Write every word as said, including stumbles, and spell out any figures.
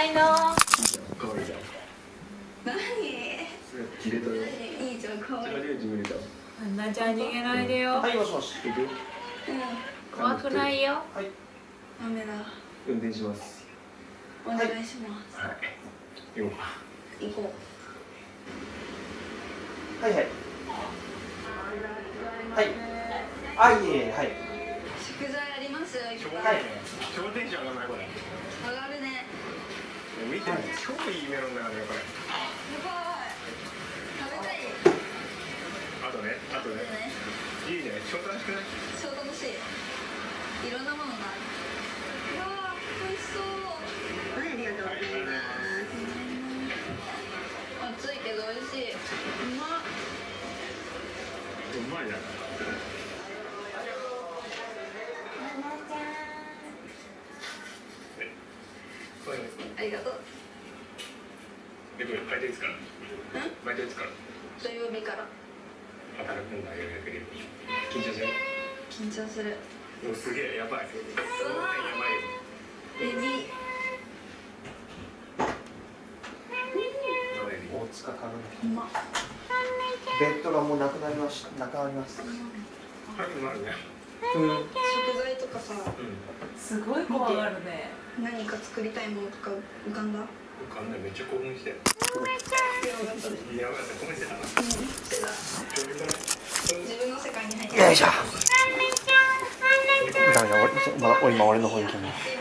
ないの。 可愛いじゃん。 何？ 切れたよ。 いいじゃん、可愛い。 リュウジ無理だ。 アンナちゃん逃げないでよ。 はい、もしもし。 行くよ。 うん。 怖くないよ。 はい。 ダメだ。 運転します。 お願いします。 はい。行こうか。 行こはいはい。はい。あ、いえいえ、はい。 う。食材ありますよ。いっ超ぱい。 超テンション上がらないこれ。 上がるね。 見て超いいメロンだからねこれ。 やばい。食べたい。 あとね、あとね。 ね。 いいね、超楽しくない？ 超楽しい。いろんなものがある。うわー、美味しそう。 ありがとうございます。 暑いけど美味しい。うまっ。 うまいな。 ありがとう。 で、これバイトいつから？ うん？ バイトいつから？ 土曜日から。 働くんだようやくで。緊張する？ 緊張する。 もうすげえやばい。その点やばいよ。 レディー。 大塚かうまっ。 ベッドがもうなくなりました。なくなります。 早くなるね。 うん。 食材とかさ、 うん。 すごい怖がるね。 何か作りたいものとか浮かんだ？ 浮かんでめっちゃ興奮して。 やばかったで。 やばかった、興奮してたな。 うん、してた。自分の世界に入ってよいしょ。ダメだ、俺、まだ、俺今俺の方に行けない。